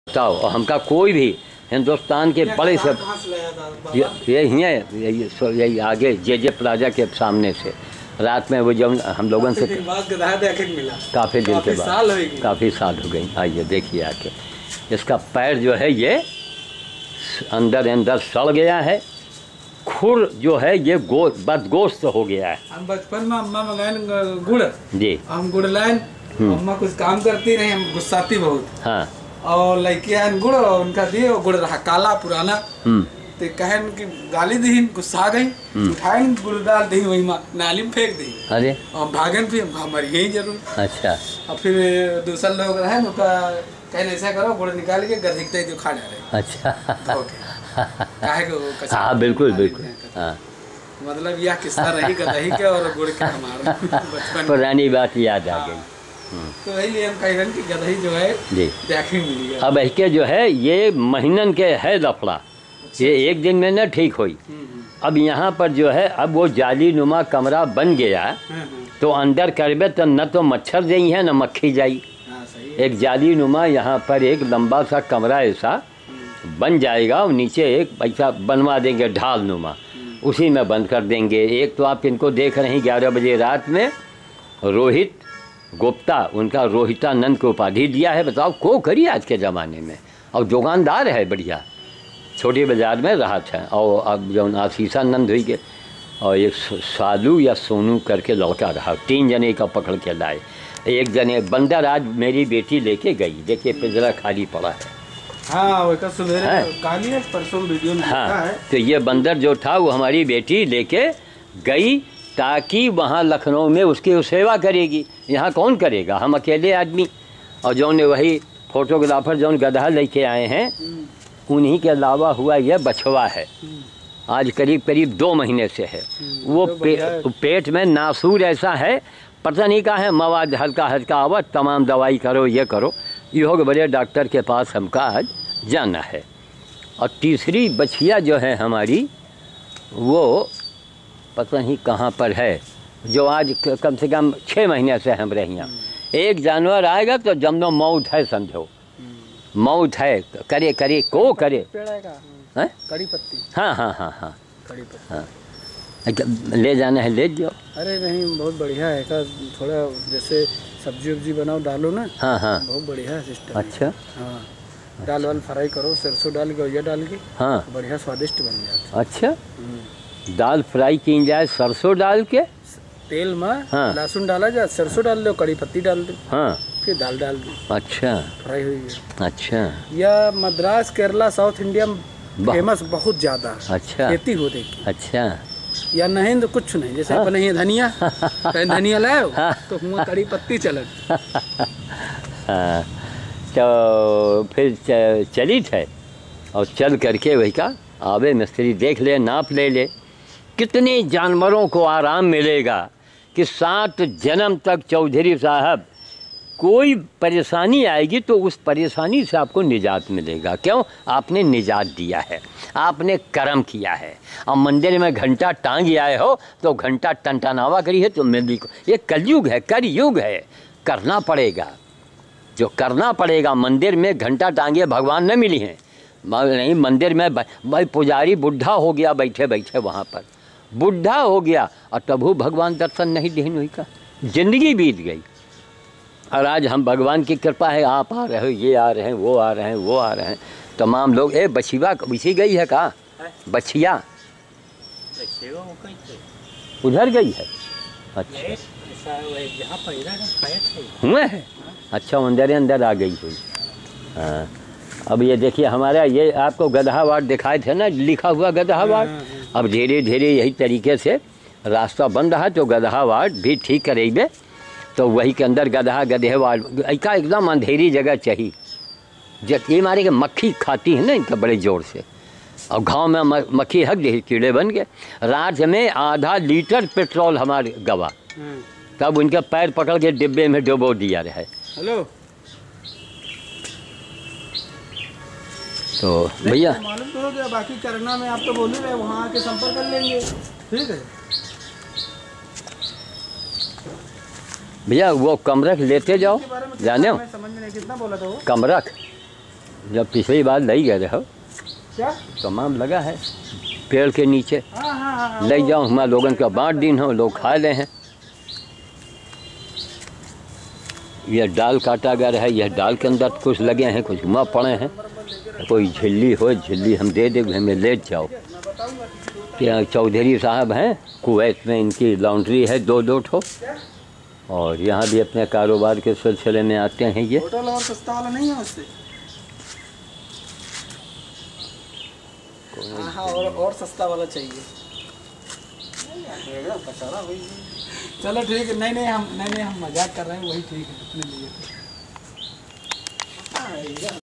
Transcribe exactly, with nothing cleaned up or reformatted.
बताओ, और हमका कोई भी हिंदुस्तान के बड़े से ये यही है, यही यही आगे जे जे प्लाजा के सामने से रात में वो जब हम लोगों से काफ़ी दिन के बाद काफ़ी साल हो गई। आइए देखिए आके, इसका पैर जो है ये अंदर अंदर सड़ गया है, खुर जो है ये गो बदगोश्त हो गया है। हम बचपन में अम्मा मंगाए गुड़ जी, हम गुड़ लाइन, अम्मा कुछ काम करती रही, हम गुस्साती बहुत। हाँ, और लड़के आन गुड़ और उनका दिए, और गुड़ रहा काला पुराना, तो कहन की गाली दी, गुस्सा गई, उठाए गुड़ डाल दी वही नाली में फेंक दी। अरे और भागन भी हमारी यही जरूर। अच्छा, और फिर दूसरे लोग रहे उनका कहने ऐसा करो, गुड़ निकाल के गधीकते जो खा डाले। अच्छा, काहे को हाँ बिल्कुल बिल्कुल। हाँ, मतलब यह किस्सा रही गदही के और गुड़ के हमारा बचपन पुरानी बात याद आ गई। तो इसलिए हम कह रहे हैं कि गदही जो है जी देखने मिली है। अब इसके जो है ये महीनन के है लफड़ा, ये एक दिन में न ठीक हुई। अब यहाँ पर जो है अब वो जाली नुमा कमरा बन गया, तो अंदर करबे तो न तो मच्छर जाई है न मक्खी जाई। एक जाली नुमा यहाँ पर एक लंबा सा कमरा ऐसा बन जाएगा, और नीचे एक ऐसा बनवा देंगे ढाल नुमा, उसी में बंद कर देंगे। एक तो आप इनको देख रहे हैं ग्यारह बजे रात में रोहित गुप्ता, उनका रोहितानंद को उपाधि दिया है। बताओ को करिए आज के ज़माने में, और दुकानदार है बढ़िया, छोटी बाज़ार में रहा था। और अब जो आशीषानंद हुई के और एक सालू या सोनू करके लौटा रहा, तीन जने का पकड़ के लाए। एक जने बंदर आज मेरी बेटी लेके गई, देखिए पिंजरा खाली पड़ा है। हाँ, वो काली है, परसों वीडियो में हाँ है। तो ये बंदर जो था वो हमारी बेटी लेके गई, ताकि वहाँ लखनऊ में उसकी सेवा करेगी। यहाँ कौन करेगा, हम अकेले आदमी। और जो ने वही फोटोग्राफर जो गधा लेके आए हैं, उन्हीं के अलावा हुआ यह बछवा है, आज करीब करीब दो महीने से है। वो पे, पेट में नासूर ऐसा है, पता नहीं कहा है, मवाद हल्का हल्का आवा, तमाम दवाई करो ये करो। ये हो बड़े डॉक्टर के पास हमका आज जाना है। और तीसरी बछिया जो है हमारी, वो पता नहीं कहाँ पर है, जो आज कम से कम छः महीने से हम रहे हैं। एक जानवर आएगा तो जमनो मौत है, समझो मौत है, करे करे को करे। कड़ी पत्ती, हाँ हाँ हाँ हाँ कड़ी पत्ती, हाँ ले जाना है ले जाओ। अरे नहीं, बहुत बढ़िया है का, थोड़ा जैसे सब्जी वब्जी बनाओ डालो ना। हाँ हाँ, बहुत बढ़िया है सिस्टम। अच्छा, हाँ, दाल वाल फ्राई करो, सरसों डाल के ये डाल के, हाँ बढ़िया स्वादिष्ट बन जाता। अच्छा, दाल फ्राई की जाए सरसों डाल के, तेल में हाँ लहसुन डाला जाए, सरसों डाल दो, कड़ी पत्ती डाल दो, हाँ फिर दाल डाल दो। अच्छा, फ्राई हुई है। अच्छा, या मद्रास केरला साउथ इंडिया में फेमस बहुत ज़्यादा। अच्छा, खेती हो देखी। अच्छा, या नहीं तो कुछ नहीं, जैसे हाँ? अपने धनिया धनिया लाओ हाँ? तो हुआ कड़ी पत्ती चलत। हाँ, तो फिर चली थे, और चल करके वही का आवे मिस्त्री देख ले, नाप ले ले, कितने जानवरों को आराम मिलेगा कि सात जन्म तक चौधरी साहब कोई परेशानी आएगी तो उस परेशानी से आपको निजात मिलेगा। क्यों? आपने निजात दिया है, आपने कर्म किया है। और मंदिर में घंटा टांग आए हो तो घंटा टनटनावा करी है तो मिली को। ये कलयुग है, कर युग है, करना पड़ेगा, जो करना पड़ेगा। मंदिर में घंटा टांगे भगवान न मिली हैं, नहीं मंदिर में भाई पुजारी बुढ़ा हो गया, बैठे बैठे वहाँ पर बुढ़ा हो गया, और तबू भगवान दर्शन नहीं देन हुई का, जिंदगी बीत गई। और आज हम भगवान की कृपा है, आप आ रहे हो, ये आ रहे हैं, वो आ रहे हैं, वो आ रहे हैं, तमाम लोग। ए बछिया बिछी गई है कहाँ? बछिया उधर गई है। अच्छा, हुए है। अच्छा, अंदर अंदर आ गई हुई। हाँ, अब ये देखिए हमारा ये आपको गदहा वार्ड दिखाए थे ना, लिखा हुआ गदहा वार्ड। अब धीरे धीरे यही तरीके से रास्ता बन रहा, तो गदहा वार्ड भी ठीक करेंगे, तो वही के अंदर गदहा गधे वार्ड ऐसा एकदम अंधेरी जगह चाहिए। जब ये मारे के मक्खी खाती है ना इनका बड़े जोर से, और गाँव में मक्खी हक दे, कीड़े बन गए। रात में आधा लीटर पेट्रोल हमारे गवा, तब उनके पैर पकड़ के डिब्बे में डुबो दिया रहे। हेलो, तो भैया मालूम तो हो गया, बाकी करना में आप तो बोल रहे, वहाँ आके संपर्क कर लेंगे। ठीक है भैया, वो कमरख लेते जाओ, जाने हो समझ में नहीं कितना बोला था वो कमरख जब पिछली बार ले गए रहो क्या तमाम लगा है पेड़ के नीचे, हाँ हाँ हाँ ले जाओ हमारे लोगों का बाँट दिन हो, लोग खा ले हैं। यह डाल काटा गया है, यह डाल के अंदर कुछ लगे हैं, कुछ मुँह पड़े हैं। कोई झिल्ली हो झिल्ली हम दे देंगे, हमें ले जाओ। क्या चौधरी साहब हैं कुवैत में, इनकी लॉन्ड्री है दो दो ठो, और यहाँ भी अपने कारोबार के सिलसिले में आते हैं। ये होटल और सस्ता वाला नहीं है उससे? हाँ और और सस्ता वाला चाहिए। चलो ठीक है, नहीं नहीं हम नहीं नहीं हम मजाक कर रहे हैं, वही ठीक है अपने लिए।